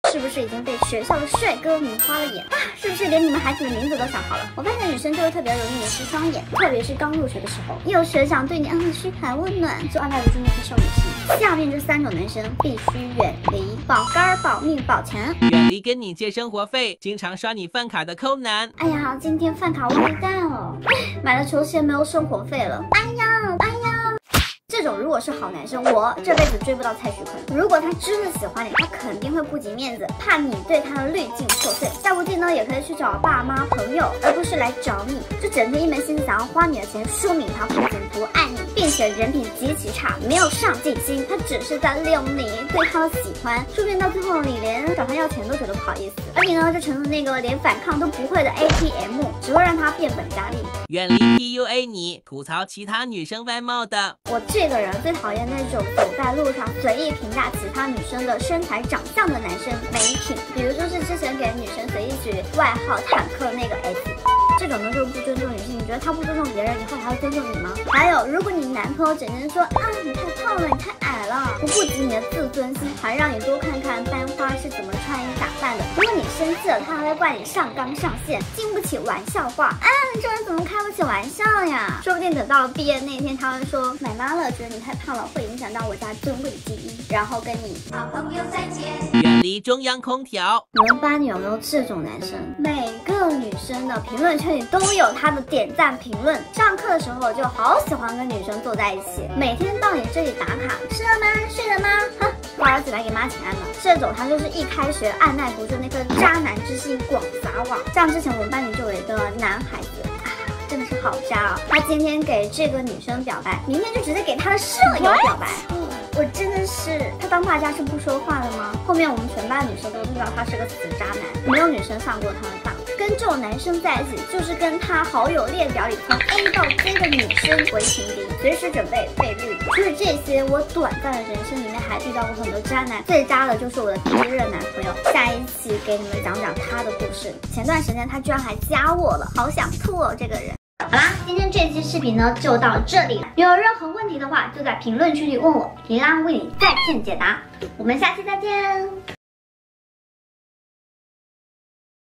是不是已经被学校的帅哥迷花了眼啊？是不是连你们孩子的名字都想好了？我发现女生就会特别容易迷失双眼，特别是刚入学的时候，一有学长对你嘘寒问暖，就按捺不住那颗少女心。下面这3种男生必须远离：保肝、保命、保钱。 远离跟你借生活费、经常刷你饭卡的抠男。 哎呀，今天饭卡忘记带了，买了球鞋没有生活费了。哎呀。这种如果是好男生，我这辈子追不到蔡徐坤。如果他真的喜欢你，他肯定会顾及面子，怕你对他的滤镜破碎。下部剧呢，也可以去找爸妈、朋友，而不是来找你。就整天一门心思想要花你的钱，说明他不仅不爱你，并且人品极其差，没有上进心。他只是在利用你对他的喜欢，说不定到最后你连找他要钱都觉得不好意思。而你呢，就成了那个连反抗都不会的 ATM， 只会让他变本加厉。 远离 PUA 你，吐槽其他女生外貌的。 我这个人最讨厌那种走在路上随意评价其他女生的身材长相的男生，没品。比如说是之前给女生随意取外号坦克那个 S， 这种呢就是不尊重女性。你觉得他不尊重别人，以后还会尊重你吗？还有，如果你男朋友整天说你太胖了，你太矮了，不顾及你的自尊心，还让你多看看班花是怎么穿衣打扮的。如果你生气了，他还会怪你上纲上线，经不起玩笑话。你这人怎么开不起玩笑呀？说不定等到了毕业那天，他会说买妈了，觉得你太胖了，会影响到我家尊贵的基因，然后跟你好朋友再见。 远离中央空调。 你们班里有没有这种男生？每个女生的评论圈里都有他的点赞评论。上课的时候就好喜欢跟女生坐在一起，每天到你这里打卡，吃了吗？睡了吗？花儿子来给妈请安了。这种他就是一开学按耐不住那颗渣男之心广撒网。像之前我们班里就有一个男孩子。真的是好渣啊！他今天给这个女生表白，明天就直接给他的舍友表白。我真的是，他当大家是不说话的吗？后面我们全班女生都知道他是个死渣男，没有女生上过他的当。跟这种男生在一起，就是跟他好友列表里从 A 到 Z 的女生为情敌，随时准备被绿。除了这些，我短暂的人生里面还遇到过很多渣男，最渣的就是我的第一任男朋友。下一期给你们讲讲他的故事。前段时间他居然还加我了，好想吐哦这个人。好啦，今天这期视频呢就到这里了。有任何问题的话，就在评论区里问我，皮拉为你在线解答。我们下期再见。